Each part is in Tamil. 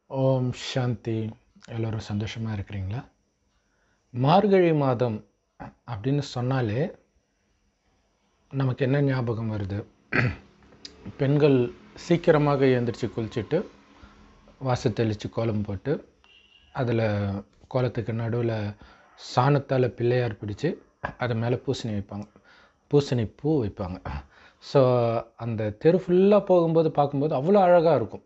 ஓம் சாந்தி. எல்லோரும் சந்தோஷமாக இருக்கிறீங்களா? மார்கழி மாதம் அப்படின்னு சொன்னாலே நமக்கு என்ன ஞாபகம் வருது? பெண்கள் சீக்கிரமாக எழுந்திரிச்சு குளிச்சுட்டு வாச தெளித்து கோலம் போட்டு அதில் கோலத்துக்கு நடுவில் சாணத்தால் பிள்ளையார் பிடிச்சி அது மேலே பூசணி வைப்பாங்க, பூசணி பூ வைப்பாங்க. ஸோ அந்த தெரு ஃபுல்லாக போகும்போது பார்க்கும்போது அவ்வளோ அழகாக இருக்கும்.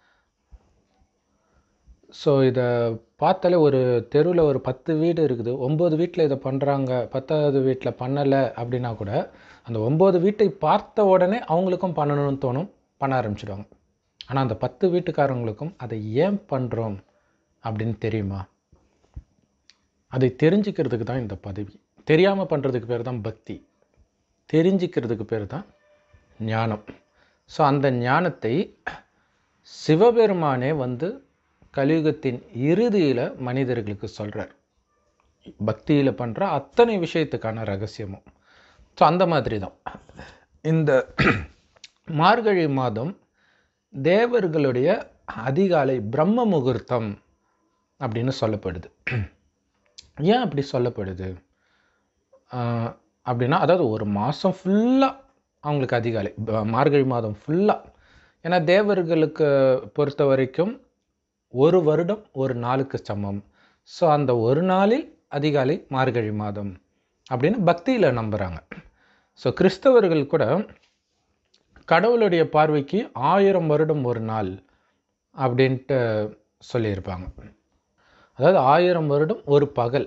ஸோ இதை பார்த்தாலே ஒரு தெருவில் ஒரு 10 வீடு இருக்குது, 9 வீட்டில் இதை பண்ணுறாங்க, 10வது வீட்டில் பண்ணலை அப்படின்னா கூட அந்த 9 வீட்டை பார்த்த உடனே அவங்களுக்கும் பண்ணணும்னு தோணும், பண்ண ஆரம்பிச்சிடுவாங்க. ஆனால் அந்த 10 வீட்டுக்காரங்களுக்கும் அதை ஏன் பண்ணுறோம் அப்படின்னு தெரியுமா? அதை தெரிஞ்சுக்கிறதுக்கு தான் இந்த பதவி. தெரியாமல் பண்ணுறதுக்கு பேர் தான் பக்தி, தெரிஞ்சிக்கிறதுக்கு பேர் தான் ஞானம். ஸோ அந்த ஞானத்தை சிவபெருமானே கலியுகத்தின் இறுதியில் மனிதர்களுக்கு சொல்கிறார், பக்தியில் பண்ணுற அத்தனை விஷயத்துக்கான ரகசியமும். ஸோ அந்த மாதிரி தான் இந்த மார்கழி மாதம் தேவர்களுடைய அதிகாலை பிரம்ம முகூர்த்தம் அப்படின்னு சொல்லப்படுது. ஏன் அப்படி சொல்லப்படுது அப்படின்னா, அதாவது ஒரு மாதம் ஃபுல்லாக அவங்களுக்கு அதிகாலை, மார்கழி மாதம் ஃபுல்லாக. ஏன்னா தேவர்களுக்கு பொறுத்த வரைக்கும் ஒரு வருடம் ஒரு நாளுக்கு சமம். ஸோ அந்த ஒரு நாளில் அதிகாலை மார்கழி மாதம் அப்படின்னு பக்தியில் நம்புகிறாங்க. ஸோ கிறிஸ்தவர்கள் கூட கடவுளுடைய பார்வைக்கு 1000 வருடம் ஒரு நாள் அப்படின்ட்டு சொல்லியிருப்பாங்க. அதாவது 1000 வருடம் ஒரு பகல்,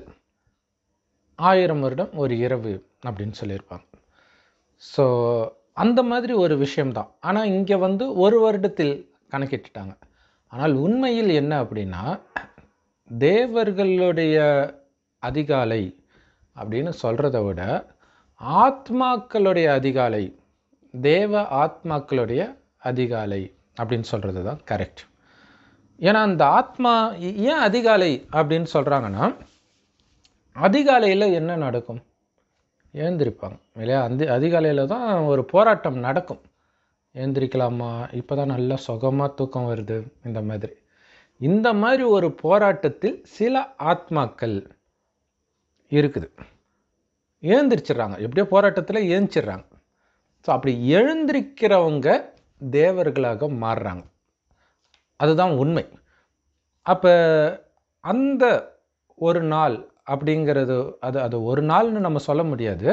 1000 வருடம் ஒரு இரவு அப்படின்னு சொல்லியிருப்பாங்க. ஸோ அந்த மாதிரி ஒரு விஷயம்தான். ஆனால் இங்கே ஒரு வருடத்தில் கணக்கிட்டுட்டாங்க. ஆனால் உண்மையில் என்ன அப்படின்னா, தேவர்களுடைய அதிகாலை அப்படின்னு சொல்கிறத விட ஆத்மாக்களுடைய அதிகாலை, தேவ ஆத்மாக்களுடைய அதிகாலை அப்படின்னு சொல்கிறது தான் கரெக்ட். ஏன்னா அந்த ஆத்மா ஏன் அதிகாலை அப்படின்னு சொல்கிறாங்கன்னா, அதிகாலையில் என்ன நடக்கும்? எழுந்திருப்பாங்க இல்லையா? அதிகாலையில் தான் ஒரு போராட்டம் நடக்கும். எழுந்திரிக்கலாமா, இப்போ தான் நல்லா சுகமாக தூக்கம் வருது, இந்த மாதிரி ஒரு போராட்டத்தில் சில ஆத்மாக்கள் இருக்குது, எழுந்திரிச்சிட்றாங்க. எப்படியோ போராட்டத்தில் எழுந்திரிச்சிட்றாங்க. ஸோ அப்படி எழுந்திருக்கிறவங்க தேவர்களாக மாறுறாங்க. அதுதான் உண்மை. அப்போ அந்த ஒரு நாள் அப்படிங்கிறது அது ஒரு நாள்னு நம்ம சொல்ல முடியாது.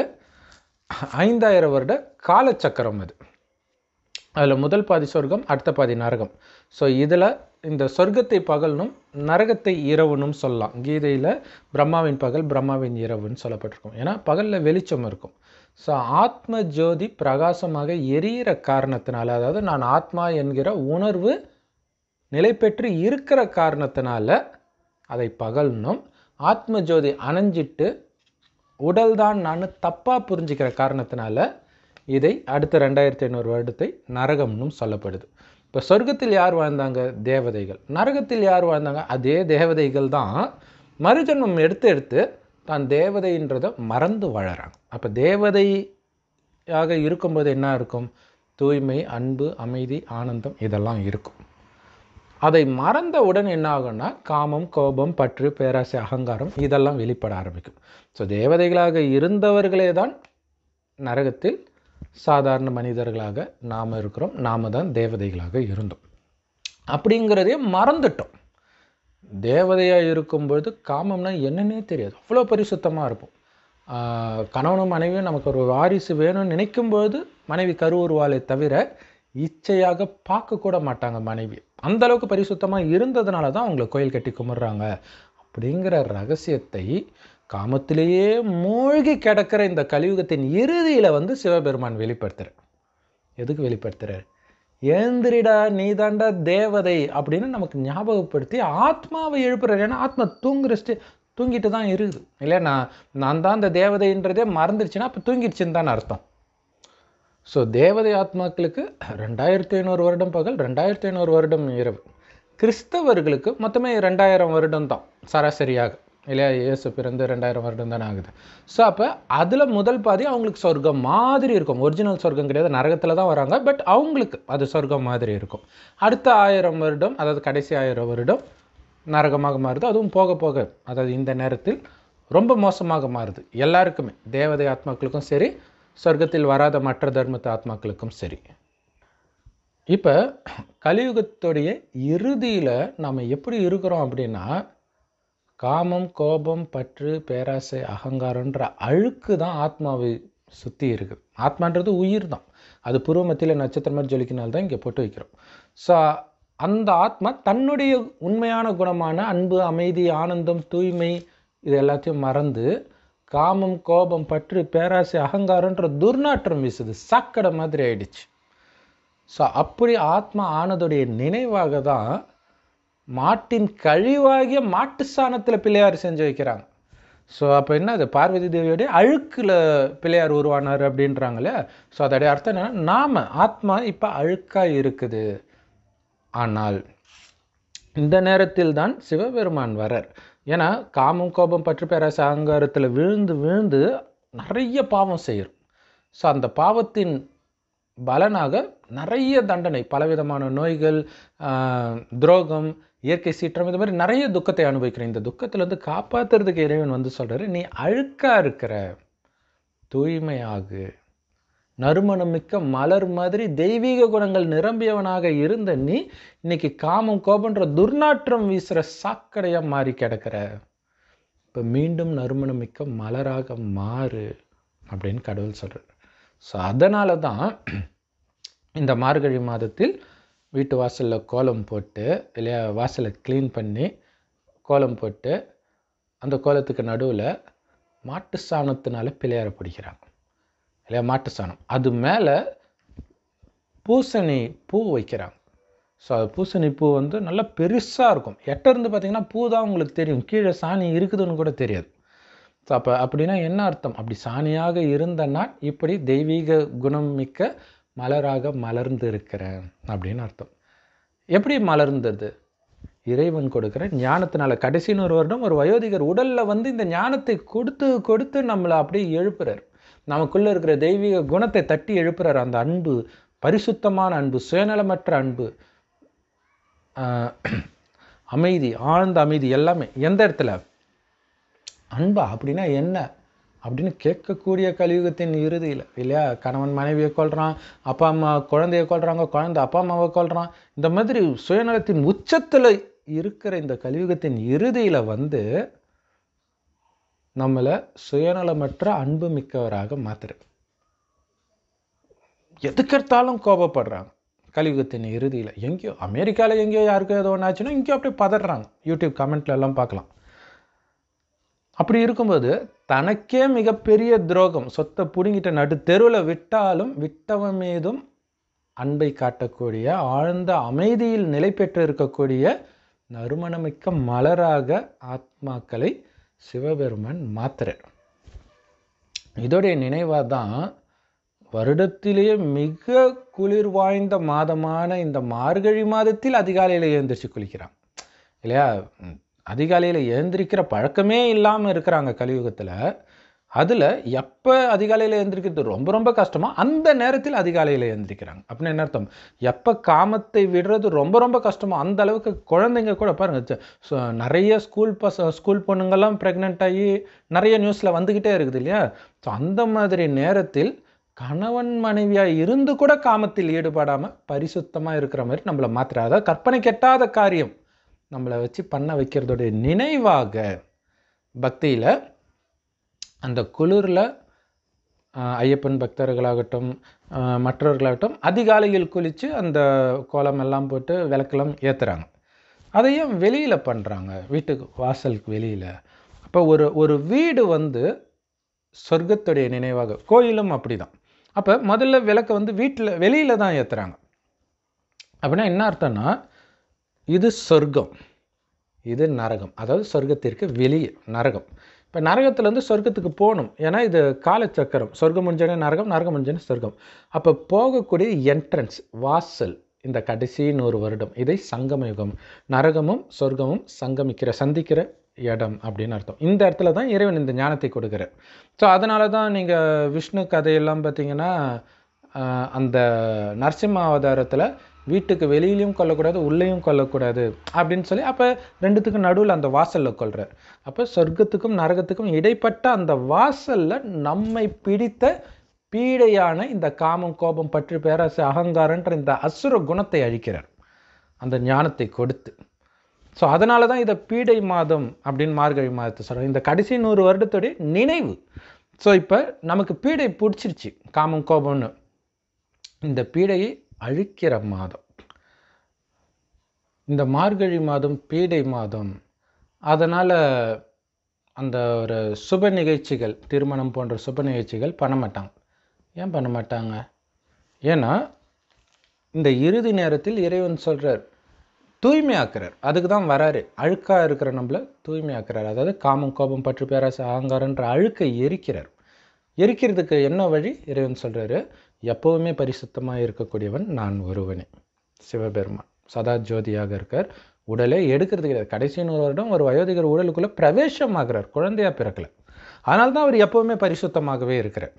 5000 வருட காலச்சக்கரம் அது. அதில் முதல் பாதி சொர்க்கம், அடுத்த பாதி நரகம். ஸோ இதில் இந்த சொர்க்கத்தை பகல்னும் நரகத்தை இரவுனும் சொல்லலாம். கீதையில் பிரம்மாவின் பகல் பிரம்மாவின் இரவுன்னு சொல்லப்பட்டிருக்கும். ஏன்னா பகலில் வெளிச்சம் இருக்கும். ஸோ ஆத்ம ஜோதி பிரகாசமாக எரியிற காரணத்தினால, அதாவது நான் ஆத்மா என்கிற உணர்வு நிலை பெற்று இருக்கிற காரணத்தினால அதை பகல்னும், ஆத்ம ஜோதி அணைஞ்சிட்டு உடல் தான் நான் தப்பாக புரிஞ்சிக்கிற காரணத்தினால இதை அடுத்த 2500 வருடத்தை நரகம்னும் சொல்லப்படுது. இப்போ சொர்க்கத்தில் யார் வாழ்ந்தாங்க? தேவதைகள். நரகத்தில் யார் வாழ்ந்தாங்க? அதே தேவதைகள் தான் மறுஜன்மம் எடுத்து தான் தேவதைன்றதை மறந்து வாழறாங்க. அப்போ தேவதையாக இருக்கும்போது என்ன இருக்கும்? தூய்மை, அன்பு, அமைதி, ஆனந்தம் இதெல்லாம் இருக்கும். அதை மறந்தவுடன் என்ன ஆகும்னா காமம், கோபம், பற்று, பேராசை, அகங்காரம் இதெல்லாம் வெளிப்பட ஆரம்பிக்கும். ஸோ தேவதைகளாக இருந்தவர்களே தான் நரகத்தில் சாதாரண மனிதர்களாக நாம் இருக்கிறோம். நாம் தான் தேவதைகளாக இருந்தோம் அப்படிங்கிறதே மறந்துட்டோம். தேவதையாக இருக்கும்பொழுது காமம்னா என்னன்னே தெரியாது, அவ்வளோ பரிசுத்தமாக இருப்போம். கணவனும் மனைவியும் நமக்கு ஒரு வாரிசு வேணும்னு நினைக்கும்போது மனைவி கருவுருவாளை தவிர இச்சையாக பார்க்கக்கூட மாட்டாங்க மனைவி. அந்தளவுக்கு பரிசுத்தமாக இருந்ததுனால தான் அவங்களை கோயில் கட்டி கும்பிட்றாங்க அப்படிங்கிற ரகசியத்தை காமத்திலேயே மூழ்கி கிடக்கிற இந்த கலியுகத்தின் இறுதியில் சிவபெருமான் வெளிப்படுத்துகிறார். எதுக்கு வெளிப்படுத்துகிறார்? ஏந்திரிடா, நீ தாண்டா தேவதை அப்படின்னு நமக்கு ஞாபகப்படுத்தி ஆத்மாவை எழுப்புறார். ஏன்னா ஆத்மா தூங்கிட்டு தான் இருக்குது இல்லையா? நான் தான் அந்த தேவதைன்றதே மறந்துடுச்சுன்னா அப்போ தூங்கிடுச்சுன்னு தான் அர்த்தம். ஸோ தேவதை ஆத்மாக்களுக்கு 2500 வருடம் பகல், 2500 வருடம் இரவு. கிறிஸ்தவர்களுக்கு மொத்தமே 2000 வருடம் தான் சராசரியாக. இல்லையா? இயேசு பிறந்து 2000 வருடம் தானே ஆகுது. ஸோ அப்போ அதில் முதல் பாதி அவங்களுக்கு சொர்க்கம் மாதிரி இருக்கும். ஒரிஜினல் சொர்க்கம் கிடையாது, நரகத்தில் தான் வராங்க. பட் அவங்களுக்கு அது சொர்க்கம் மாதிரி இருக்கும். அடுத்த 1000 வருடம், அதாவது கடைசி 1000 வருடம் நரகமாக மாறுது. அதுவும் போக போக, அதாவது இந்த நேரத்தில் ரொம்ப மோசமாக மாறுது எல்லாருக்குமே, தேவதை ஆத்மாக்களுக்கும் சரி, சொர்க்கத்தில் வராத மற்ற தர்மத்து ஆத்மாக்களுக்கும் சரி. இப்போ கலியுகத்துடைய இறுதியில் நம்ம எப்படி இருக்கிறோம் அப்படின்னா, காமம், கோபம், பற்று, பேராசை, அகங்காரன்ற அழுக்கு தான் ஆத்மாவை சுற்றி இருக்குது. ஆத்மான்றது உயிர் தான். அது பூர்வ மத்தியில் நட்சத்திரம் மாதிரி ஜொலிக்கினால்தான் தான் இங்கே போட்டு வைக்கிறோம். ஸோ அந்த ஆத்மா தன்னுடைய உண்மையான குணமான அன்பு, அமைதி, ஆனந்தம், தூய்மை இது எல்லாத்தையும் மறந்து காமம், கோபம், பற்று, பேராசை, அகங்காரன்ற துர்நாற்றம் வீசுது. சாக்கடை மாதிரி ஆயிடுச்சு. ஸோ அப்படி ஆத்மா ஆனதுடைய நினைவாக தான் மாட்டின் கழிவாகிய மாட்டு சாணத்தில் பிள்ளையார் செஞ்சு வைக்கிறாங்க. ஸோ அப்போ என்ன, அது பார்வதி தேவியோடைய அழுக்கில் பிள்ளையார் உருவானார் அப்படின்றாங்களே. ஸோ அதோடைய அர்த்தம் என்னன்னா, நாம் ஆத்மா இப்போ அழுக்காக இருக்குது. ஆனால் இந்த நேரத்தில் தான் சிவபெருமான் வரார். ஏன்னா காமம், கோபம், பற்று, பேராசை, அகங்காரத்தில் விழுந்து விழுந்து நிறைய பாவம் செய்யும். ஸோ அந்த பாவத்தின் பலனாக நிறைய தண்டனை, பலவிதமான நோய்கள், துரோகம், இயற்கை சீற்றம், இது மாதிரி நிறைய துக்கத்தை அனுபவிக்கிறேன். இந்த துக்கத்திலேருந்து காப்பாற்றுறதுக்கு இறைவன் வந்து சொல்கிறாரு, நீ அழுக்காக இருக்கிற, தூய்மையாகு, நறுமணமிக்க மலர் மாதிரி தெய்வீக குணங்கள் நிரம்பியவனாக இருந்த நீ இன்னைக்கு காமம், கோபன்ற துர்நாற்றம் வீசுகிற சாக்கடையாக மாறி கிடக்கிற. இப்போ மீண்டும் நறுமணமிக்க மலராக மாறு அப்படின்னு கடவுள் சொல்கிறார். ஸோ அதனால தான் இந்த மார்கழி மாதத்தில் வீட்டு வாசலில் கோலம் போட்டு, இல்லையா, வாசலை க்ளீன் பண்ணி கோலம் போட்டு அந்த கோலத்துக்கு நடுவில் மாட்டு சாணத்தினால பிள்ளையாரை பிடிக்கிறாங்க, இல்லையா, மாட்டு சாணம். அது மேலே பூசணி பூ வைக்கிறாங்க. ஸோ அது பூசணி பூ வந்து நல்லா பெருசாக இருக்கும். இருந்து பார்த்தீங்கன்னா பூ தான் உங்களுக்கு தெரியும், கீழே சாணி இருக்குதுன்னு கூட தெரியாது. ஸோ அப்போ அப்படின்னா என்ன அர்த்தம்? அப்படி சாணியாக இருந்தனா இப்படி தெய்வீக குணம் மிக்க மலராக மலர்ந்து இருக்கிறேன் அப்படின்னு அர்த்தம். எப்படி மலர்ந்தது? இறைவன் கொடுக்குற ஞானத்தினால. கடைசின்னு ஒரு வருடம் ஒரு வயோதிகர் உடலில் வந்து இந்த ஞானத்தை கொடுத்து கொடுத்து நம்மளை அப்படியே எழுப்புறார். நமக்குள்ளே இருக்கிற தெய்வீக குணத்தை தட்டி எழுப்புறார். அந்த அன்பு, பரிசுத்தமான அன்பு, சுயநலமற்ற அன்பு, அமைதி, ஆழ்ந்த அமைதி, எல்லாமே எந்த இடத்துல? அன்பா அப்படின்னா என்ன அப்படின்னு கேட்கக்கூடிய கலியுகத்தின் இறுதியில், இல்லையா, கணவன் மனைவியை கொள்கிறான், அப்பா அம்மா குழந்தையை கொள்கிறாங்க, குழந்தை அப்பா அம்மாவை கொள்கிறான். இந்த மாதிரி சுயநலத்தின் உச்சத்தில் இருக்கிற இந்த கலியுகத்தின் இறுதியில் வந்து நம்மளை சுயநலமற்ற அன்பு மிக்கவராக மாத்துறது. எதுக்கெடுத்தாலும் கோபப்படுறாங்க கலியுகத்தின் இறுதியில். எங்கேயோ அமெரிக்காவில் எங்கேயோ யாருக்கும் ஏதோ ஒன்று ஆச்சுன்னா இங்கேயோ அப்படியே பதறாங்க. யூடியூப் கமெண்ட்ல எல்லாம் பார்க்கலாம். அப்படி இருக்கும்போது தனக்கே மிகப்பெரிய துரோகம், சொத்தை பிடுங்கிட்ட நடு தெருவில் விட்டாலும் விட்டவன் மீதும் அன்பை காட்டக்கூடிய, ஆழ்ந்த அமைதியில் நிலை பெற்று இருக்கக்கூடிய நறுமணமிக்க மலராக ஆத்மாக்களை சிவபெருமான் மாத்துறார். இதோடைய நினைவாக தான் வருடத்திலேயே மிக குளிர் வாய்ந்த மாதமான இந்த மார்கழி மாதத்தில் அதிகாலையில் எழுந்திரிச்சு குளிக்கிறான், இல்லையா. அதிகாலையில் எழுந்திரிக்கிற பழக்கமே இல்லாமல் இருக்கிறாங்க கலியுகத்தில். அதில் எப்போ அதிகாலையில் எழுந்திரிக்கிறது ரொம்ப ரொம்ப கஷ்டமோ அந்த நேரத்தில் அதிகாலையில் எழுந்திரிக்கிறாங்க. அப்படின்னு என்ன அர்த்தம்? எப்போ காமத்தை விடுறது ரொம்ப ரொம்ப கஷ்டமோ அந்த அளவுக்கு குழந்தைங்க கூட பாருங்கள், நிறைய ஸ்கூல் பொண்ணுங்கள்லாம் ப்ரெக்னென்ட் ஆகி நிறைய நியூஸில் வந்துக்கிட்டே இருக்குது, இல்லையா. ஸோ அந்த மாதிரி நேரத்தில் கணவன் மனைவியாக இருந்து கூட காமத்தில் ஈடுபடாமல் பரிசுத்தமாக இருக்கிற மாதிரி நம்மளை மாற்றுற, அதாவது கற்பனை கெட்டாத காரியம் நம்மளை வச்சு பண்ண வைக்கிறதோடைய நினைவாக பக்தியில் அந்த குளிரில் ஐயப்பன் பக்தர்களாகட்டும் மற்றவர்களாகட்டும் அதிகாலையில் குளித்து அந்த கோலம் எல்லாம் போட்டு விளக்கெல்லாம் ஏற்றுறாங்க. அதையும் வெளியில் பண்ணுறாங்க, வீட்டுக்கு வாசலுக்கு வெளியில். அப்போ ஒரு வீடு வந்து சொர்க்கத்துடைய நினைவாக, கோயிலும் அப்படி தான். அப்போ முதல்ல விளக்கை வந்து வீட்டில் வெளியில் தான் ஏற்றுறாங்க. அப்படின்னா என்ன அர்த்தம்னா, இது சொர்க்கம், இது நரகம். அதாவது சொர்க்கத்திற்கு வெளியே நரகம். இப்போ நரகத்துலேருந்து சொர்க்கத்துக்கு போகணும், ஏன்னா இது காலச்சக்கரம். சொர்க்கம் முடிஞ்சோடனே நரகம், நரகம் முடிஞ்சோடனே சொர்க்கம். அப்போ போகக்கூடிய என்ட்ரன்ஸ், வாசல், இந்த கடைசி 100 வருடம், இதை சங்கம யுகம். நரகமும் சொர்க்கமும் சந்திக்கிற இடம் அப்படின்னு அர்த்தம். இந்த இடத்துல தான் இறைவன் இந்த ஞானத்தை கொடுக்குறார். ஸோ அதனால தான் நீங்கள் விஷ்ணு கதையெல்லாம் பார்த்தீங்கன்னா அந்த நரசிம்ம அவதாரத்தில் வீட்டுக்கு வெளியிலையும் கொல்லக்கூடாது உள்ளேயும் கொல்லக்கூடாது அப்படின்னு சொல்லி அப்போ ரெண்டுத்துக்கும் நடுவில் அந்த வாசலில் கொல்றார். அப்போ சொர்க்கத்துக்கும் நரகத்துக்கும் இடைப்பட்ட அந்த வாசலில் நம்மை பிடித்த பீடையான இந்த காமம் கோபம் பற்று பேராசை அகங்காரன்ற இந்த அசுர குணத்தை அழிக்கிறார் அந்த ஞானத்தை கொடுத்து. ஸோ அதனால தான் இதை பீடை மாதம் அப்படின்னு மார்கழி மாதத்தை சொல்கிறோம். இந்த கடைசி 100 வருடத்துடைய நினைவு. ஸோ இப்போ நமக்கு பீடை பிடிச்சிருச்சு காமம் கோபம்னு, இந்த பீடையை அழிக்கிற மாதம் இந்த மார்கழி மாதம், பீடை மாதம். அதனால் அந்த ஒரு சுப நிகழ்ச்சிகள், திருமணம் போன்ற சுப நிகழ்ச்சிகள் பண்ண மாட்டாங்க. ஏன் பண்ண மாட்டாங்க? ஏன்னா இந்த இறுதி நேரத்தில் இறைவன் சொல்கிறார் தூய்மையாக்குறார். அதுக்கு தான் வராரு. அழுக்காக இருக்கிற நம்மளை தூய்மையாக்குறார். அதாவது காமம் கோபம் பற்று பேராசை அகங்காரன்ற அழுக்கை எரிக்கிறார். எரிக்கிறதுக்கு என்ன வழி? இறைவன் சொல்கிறாரு, எப்போவுமே பரிசுத்தமாக இருக்கக்கூடியவன் நான் ஒருவனே. சிவபெருமான் சதா ஜோதியாக இருக்கார். உடலை எடுக்கிறது கிடையாது. கடைசி 100 வருடம் ஒரு வயோதிகர் உடலுக்குள்ளே பிரவேசமாகிறார், குழந்தையாக பிறக்கலை. அதனால தான் அவர் எப்போவுமே பரிசுத்தமாகவே இருக்கிறார்.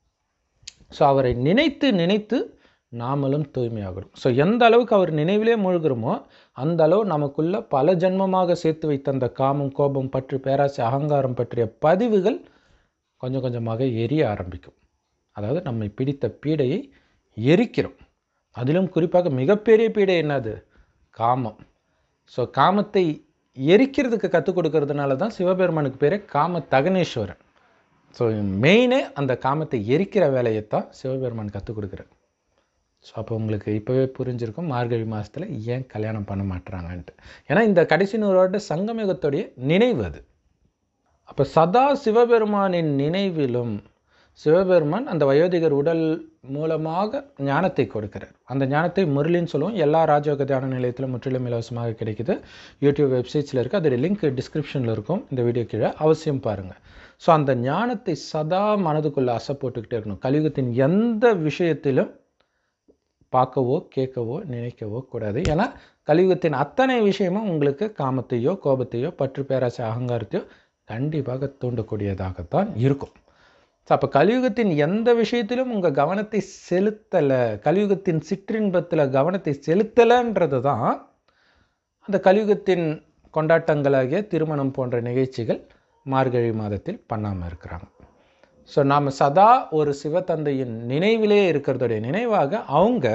ஸோ அவரை நினைத்து நினைத்து நாமளும் தூய்மையாகிறோம். ஸோ எந்த அளவுக்கு அவர் நினைவிலே மூழ்கிறோமோ அந்த அளவு நமக்குள்ள பல ஜென்மமாக சேர்த்து வைத்த அந்த காமம் கோபம் பற்று பேராசை அகங்காரம் பற்றிய பதிவுகள் கொஞ்சம் கொஞ்சமாக எரிய ஆரம்பிக்கும். அதாவது நம்மை பிடித்த பீடையை எரிக்கிறோம். அதிலும் குறிப்பாக மிகப்பெரிய பீடை என்னது? காமம். ஸோ காமத்தை எரிக்கிறதுக்கு கற்றுக் கொடுக்கறதுனால தான் சிவபெருமானுக்கு பேரே காம தகனேஸ்வரன். ஸோ மெயினே அந்த காமத்தை எரிக்கிற வேலையைத்தான் சிவபெருமான் கற்றுக் கொடுக்குறார். ஸோ அப்போ உங்களுக்கு இப்போவே புரிஞ்சிருக்கும் மார்கழி மாதத்தில் ஏன் கல்யாணம் பண்ண மாட்டுறாங்கன்ட்டு. ஏன்னா இந்த கடைசி 100 வருட சங்கமயுகத்துடைய நினைவு அது. அப்போ சதா சிவபெருமானின் நினைவிலும் சிவபெருமான் அந்த வயோதிகர் உடல் மூலமாக ஞானத்தை கொடுக்கிறார். அந்த ஞானத்தை முரளின்னு சொல்லுவோம். எல்லா ராஜயோக தியான நிலையத்திலும் முற்றிலும் இலவசமாக கிடைக்குது. யூடியூப் வெப்சைட்ஸில் இருக்குது. அதோடைய லிங்க் டிஸ்கிரிப்ஷனில் இருக்கும். இந்த வீடியோ கீழே அவசியம் பாருங்கள். ஸோ அந்த ஞானத்தை சதா மனதுக்குள்ளே அசை போட்டுக்கிட்டே இருக்கணும். கலியுகத்தின் எந்த விஷயத்திலும் பார்க்கவோ கேட்கவோ நினைக்கவோ கூடாது. ஏன்னா கலியுகத்தின் அத்தனை விஷயமும் உங்களுக்கு காமத்தையோ கோபத்தையோ பற்று பேராசை அகங்காரத்தையோ கண்டிப்பாக தூண்டக்கூடியதாகத்தான் இருக்கும். ஸோ அப்போ கலியுகத்தின் எந்த விஷயத்திலும் உங்கள் கவனத்தை செலுத்தலை, கலியுகத்தின் சிற்றின்பத்தில் கவனத்தை செலுத்தலைன்றது தான் அந்த கலியுகத்தின் கொண்டாட்டங்களாகிய திருமணம் போன்ற நிகழ்ச்சிகள் மார்கழி மாதத்தில் பண்ணாமல் இருக்கிறாங்க. ஸோ நாம் சதா ஒரு சிவத்தந்தையின் நினைவிலே இருக்கிறதுடைய நினைவாக அவங்க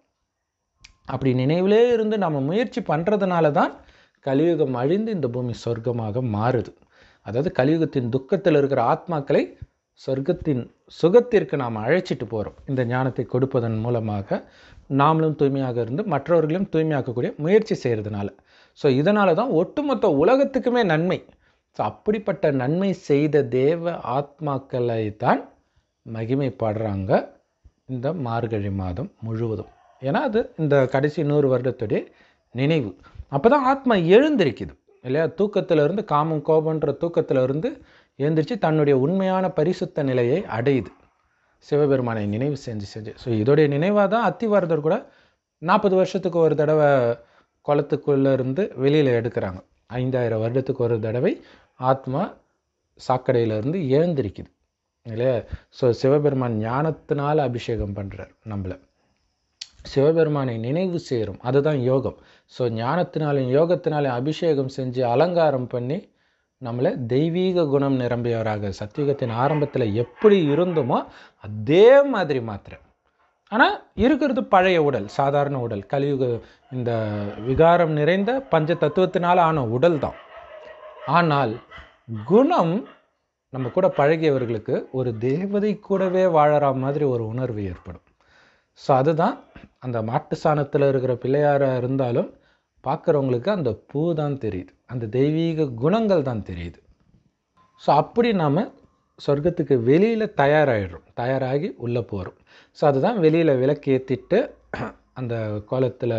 அப்படி நினைவிலே இருந்து நம்ம முயற்சி பண்ணுறதுனால தான் கலியுகம் அழிந்து இந்த பூமி சொர்க்கமாக மாறுது. அதாவது கலியுகத்தின் துக்கத்தில் இருக்கிற ஆத்மாக்களை சொர்க்கத்தின் சுகத்திற்கு நாம் அழைச்சிட்டு போகிறோம். இந்த ஞானத்தை கொடுப்பதன் மூலமாக நாமளும் தூய்மையாக இருந்து மற்றவர்களையும் தூய்மையாக்கக்கூடிய முயற்சி செய்கிறதுனால. ஸோ இதனால தான் ஒட்டுமொத்த உலகத்துக்குமே நன்மை. ஸோ அப்படிப்பட்ட நன்மை செய்த தேவ ஆத்மாக்களை தான் மகிமைப்படுறாங்க இந்த மார்கழி மாதம் முழுவதும். ஏன்னா அது இந்த கடைசி 100 வருடத்துடைய நினைவு. அப்போ தான் ஆத்மா எழுந்திருக்குது இல்லையா? தூக்கத்திலிருந்து காமம் கோபன்ற தூக்கத்திலிருந்து எழுந்திரிச்சு தன்னுடைய உண்மையான பரிசுத்த நிலையை அடையுது சிவபெருமானை நினைவு செஞ்சு செஞ்சு. ஸோ இதோடைய நினைவாக தான் அத்திவரதர் கூட 40 வருஷத்துக்கு ஒரு தடவை குளத்துக்குள்ளே இருந்து வெளியில் எடுக்கிறாங்க. 5000 வருடத்துக்கு ஒரு தடவை ஆத்மா சாக்கடையிலிருந்து எழுந்திருக்குது இல்லையா? ஸோ சிவபெருமான் ஞானத்தினால் அபிஷேகம் பண்ணுறார் நம்மளை. சிவபெருமானை நினைவு செய்கிறோம், அதுதான் யோகம். ஸோ ஞானத்தினாலும் யோகத்தினாலும் அபிஷேகம் செஞ்சு அலங்காரம் பண்ணி நம்மளை தெய்வீக குணம் நிரம்பியவராக சத்தியுகத்தின் ஆரம்பத்தில் எப்படி இருந்தோமோ அதே மாதிரி மாத்திர. ஆனால் இருக்கிறது பழைய உடல், சாதாரண உடல். கலியுக இந்த விகாரம் நிறைந்த பஞ்ச தத்துவத்தினால் ஆன உடல் தான். ஆனால் குணம் நம்ம கூட பழகியவர்களுக்கு ஒரு தேவதை கூடவே வாழற மாதிரி ஒரு உணர்வு ஏற்படும். ஸோ அதுதான் அந்த மாட்டு சாணத்தில் இருக்கிற பிள்ளையாராக இருந்தாலும் பார்க்குறவங்களுக்கு அந்த பூ தான் தெரியுது, அந்த தெய்வீக குணங்கள் தான் தெரியுது. ஸோ அப்படி நாம் சொர்க்கத்துக்கு வெளியில் தயாராகி உள்ளே போகிறோம். ஸோ அதுதான் வெளியில் விளக்கேற்றிட்டு அந்த கோலத்தில்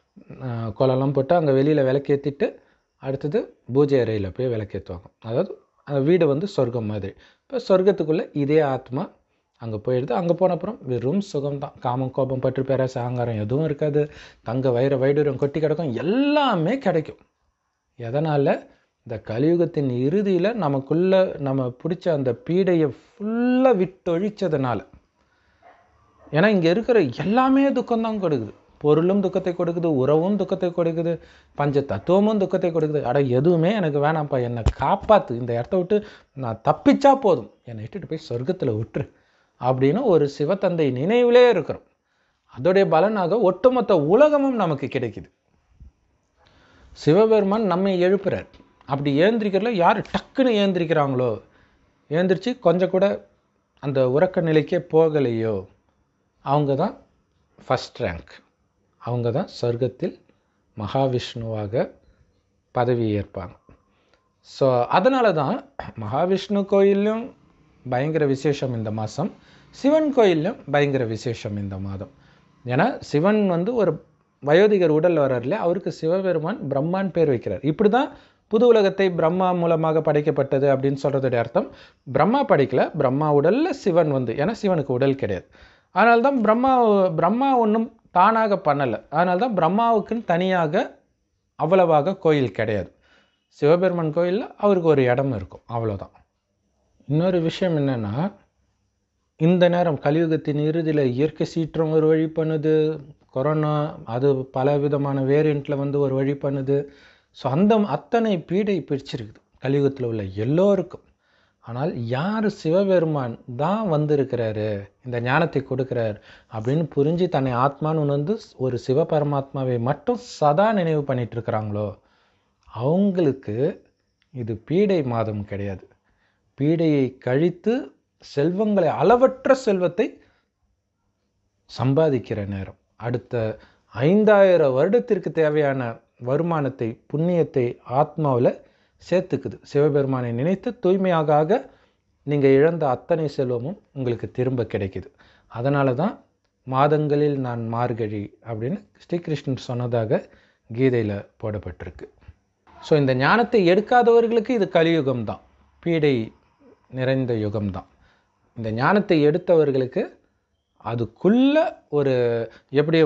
கோலம்லாம் போட்டு அங்கே வெளியில் விளக்கேற்றிட்டு அடுத்தது பூஜை அறையில் போய் விளக்கேற்றுவாங்க. அதாவது அந்த வீடு வந்து சொர்க்கம் மாதிரி. இப்போ சொர்க்கத்துக்குள்ளே இதே ஆத்மா அங்கே போயிடுது. அங்கே போனப்புறம் வெறும் சுகம்தான். காமம் கோபம் பற்று பேராசை அகங்காரம் எதுவும் இருக்காது. தங்க வைர வைடூரியம் கொட்டி கிடக்கும், எல்லாமே கிடைக்கும். எதனால்? இந்த கலியுகத்தின் இறுதியில் நமக்குள்ள நம்ம பிடிச்ச அந்த பீடையை ஃபுல்லாக விட்டொழிச்சதுனால, ஏன்னா இங்கே இருக்கிற எல்லாமே துக்கம்தான் கொடுக்குது. பொருளும் துக்கத்தை கொடுக்குது, உறவும் துக்கத்தை கொடுக்குது, பஞ்ச தத்துவமும் துக்கத்தை கொடுக்குது. அட எதுவுமே எனக்கு வேணாம்ப்பா, என்னை காப்பாற்று, இந்த இடத்த விட்டு நான் தப்பிச்சா போதும், என்னை இட்டுட்டு போய் சொர்க்கத்தில் விட்டுரு அப்படின்னு ஒரு சிவத்தந்தை நினைவிலே இருக்கிறோம். அதோடைய பலனாக ஒட்டுமொத்த உலகமும் நமக்கு கிடைக்குது. சிவபெருமான் நம்மை எழுப்புறார். அப்படி ஏந்திரிக்கிறதுல யார் டக்குன்னு ஏந்திரிக்கிறாங்களோ, ஏந்திரிச்சு கொஞ்சம் கூட அந்த உறக்க நிலைக்கே போகலையோ, அவங்க தான் ஃபஸ்ட் ரேங்க். அவங்க தான் சொர்க்கத்தில் மகாவிஷ்ணுவாக பதவி ஏற்பாங்க. ஸோ அதனால தான் மகாவிஷ்ணு கோயிலும் பயங்கர விசேஷம் இந்த மாதம், சிவன் கோயிலும் பயங்கர விசேஷம் இந்த மாதம். ஏன்னா சிவன் ஒரு வயோதிகர் உடல் வர்றாருல, அவருக்கு சிவபெருமான் பிரம்மான் பேர் வைக்கிறார். இப்படி தான் புது உலகத்தை பிரம்மா மூலமாக படைக்கப்பட்டது அப்படின்னு சொல்கிறதுடைய அர்த்தம். பிரம்மா படைக்கல, பிரம்மா உடலில் சிவன் ஏன்னா சிவனுக்கு உடல் கிடையாது. அதனால தான் பிரம்மா ஒன்றும் தானாக பண்ணலை. அதனால தான் பிரம்மாவுக்குன்னு தனியாக அவ்வளவாக கோயில் கிடையாது. சிவபெருமான் கோயிலில் அவருக்கு ஒரு இடம் இருக்கும், அவ்வளோதான். இன்னொரு விஷயம் என்னென்னா, இந்த நேரம் கலியுகத்தின் இறுதியில் இயற்கை சீற்றம் ஒரு வழி பண்ணுது, கொரோனா அது பல விதமான வேரியண்ட்டில் ஒரு வழி பண்ணுது. ஸோ அத்தனை பீடை பிடிச்சிருக்குது கலியுகத்தில் உள்ள எல்லோருக்கும். ஆனால் யார் சிவபெருமான் தான் வந்திருக்கிறாரு, இந்த ஞானத்தை கொடுக்குறார் அப்படின்னு புரிஞ்சு தன்னை ஆத்மான்னு உணர்ந்து ஒரு சிவபரமாத்மாவை மட்டும் சதா நினைவு பண்ணிட்டு இருக்கிறாங்களோ, அவங்களுக்கு இது பீடை மாதம் கிடையாது. பீடையை கழித்து செல்வங்களை, அளவற்ற செல்வத்தை சம்பாதிக்கிற நேரம். அடுத்த 5000 வருடத்திற்கு தேவையான வருமானத்தை, புண்ணியத்தை ஆத்மாவில் சேர்த்துக்குது. சிவபெருமானை நினைத்து தூய்மையாக நீங்கள் இழந்த அத்தனை செல்வமும் உங்களுக்கு திரும்ப கிடைக்குது. அதனால தான் மாதங்களில் நான் மார்கழி அப்படின்னு ஸ்ரீகிருஷ்ணன் சொன்னதாக கீதையில் போடப்பட்டிருக்கு. ஸோ இந்த ஞானத்தை எடுக்காதவர்களுக்கு இது கலியுகம்தான், பீடை நிறைந்த யுகம்தான். இந்த ஞானத்தை எடுத்தவர்களுக்கு அதுக்குள்ள ஒரு எப்படி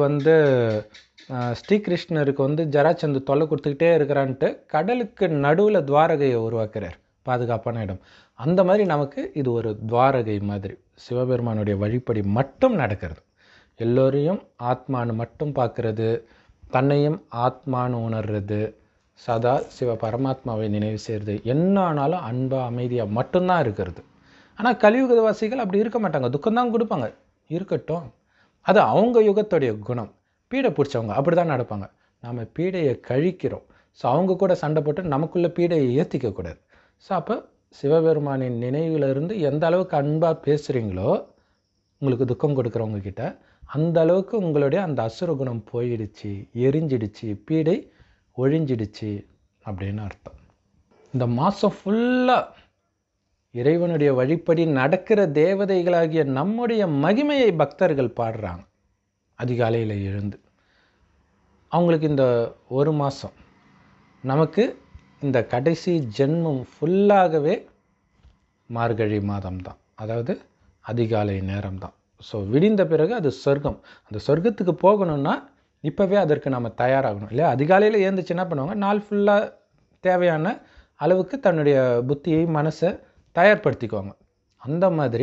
ஸ்ரீகிருஷ்ணருக்கு ஜராச்சந்து தொல்லை கொடுத்துக்கிட்டே இருக்கிறான்ட்டு கடலுக்கு நடுவில் துவாரகையை உருவாக்குறார், பாதுகாப்பான இடம். அந்த மாதிரி நமக்கு இது ஒரு துவாரகை மாதிரி. சிவபெருமானுடைய வழிப்படி மட்டும் நடக்கிறது. எல்லோரையும் ஆத்மானு மட்டும் பார்க்கறது, தன்னையும் ஆத்மானு உணர்றது, சதா சிவ பரமாத்மாவை நினைவு செய்கிறது, என்ன ஆனாலும் அன்பா அமைதியாக மட்டும்தான் இருக்கிறது. ஆனால் கலியுகவாசிகள் அப்படி இருக்க மாட்டாங்க, துக்கம்தான் கொடுப்பாங்க. இருக்கட்டும், அது அவங்க யுகத்துடைய குணம். பீடை பிடிச்சவங்க அப்படி தான் நடப்பாங்க. நாம் பீடையை கழிக்கிறோம். ஸோ அவங்க கூட சண்டை போட்டு நமக்குள்ளே பீடையை ஏற்றிக்கக்கூடாது. ஸோ அப்போ சிவபெருமானின் நினைவிலிருந்து எந்த அளவுக்கு அன்பாக பேசுகிறீங்களோ, உங்களுக்கு துக்கம் கொடுக்குறவங்க கிட்ட, அந்த அளவுக்கு உங்களுடைய அந்த அசுர குணம் போயிடுச்சு, எரிஞ்சிடுச்சு, பீடை ஒழிஞ்சிடுச்சு அப்படின்னு அர்த்தம். இந்த மாதம் ஃபுல்லாக இறைவனுடைய வழிப்படி நடக்கிற தேவதைகளாகிய நம்முடைய மகிமையை பக்தர்கள் பாடுறாங்க அதிகாலையில் எழுந்து. அவங்களுக்கு இந்த ஒரு மாதம், நமக்கு இந்த கடைசி ஜென்மம் ஃபுல்லாகவே மார்கழி மாதம்தான், அதாவது அதிகாலை நேரம்தான். ஸோ விடிந்த பிறகு அது சொர்க்கம். அந்த சொர்க்கத்துக்கு போகணும்னா இப்போவே அதற்கு நம்ம தயாராகணும் இல்லையா? அதிகாலையில் எழுந்துச்சு என்ன பண்ணுவாங்க, நாள் ஃபுல்லாக தேவையான அளவுக்கு தன்னுடைய புத்தியை, மனசை தயார்படுத்திக்குவாங்க. அந்த மாதிரி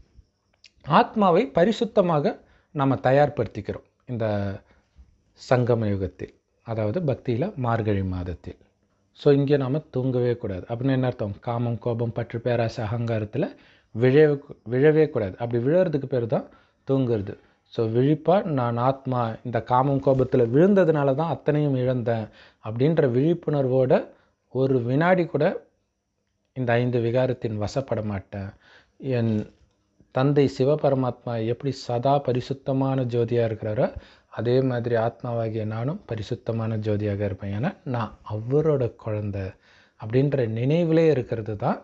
ஆத்மாவை பரிசுத்தமாக நம்ம தயார்படுத்திக்கிறோம் இந்த சங்கம யுகத்தில், அதாவது பக்தியில் மார்கழி மாதத்தில். ஸோ இங்கே நாம் தூங்கவே கூடாது. அப்படின்னு என்ன அர்த்தம்? காமம், கோபம், பற்று, பேராசை, அகங்காரத்தில் விழவே கூடாது. அப்படி விழறதுக்கு பேர் தான் தூங்குறது. ஸோ விழிப்பாக நான் ஆத்மா இந்த காமம் கோபத்தில் விழுந்ததுனால தான் அத்தனையும் இழந்தேன் அப்படின்ற விழிப்புணர்வோட ஒரு வினாடி கூட இந்த 5 விகாரத்தின் வசப்பட மாட்டேன். என் தந்தை சிவபரமாத்மா எப்படி சதா பரிசுத்தமான ஜோதியாக இருக்கிறாரோ, அதே மாதிரி ஆத்மாவாகிய நானும் பரிசுத்தமான ஜோதியாக இருப்பேன். ஏன்னா நான் அவரோட குழந்தை அப்படின்ற நினைவிலே இருக்கிறது தான்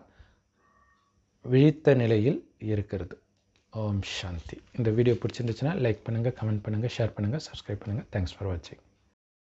விழித்த நிலையில் இருக்கிறது. ஓம் சாந்தி. இந்த வீடியோ பிடிச்சிருந்துச்சுன்னா லைக் பண்ணுங்கள், கமெண்ட் பண்ணுங்கள், ஷேர் பண்ணுங்கள், சப்ஸ்கிரைப் பண்ணுங்கள். தேங்க்ஸ் ஃபார் வாட்சிங்.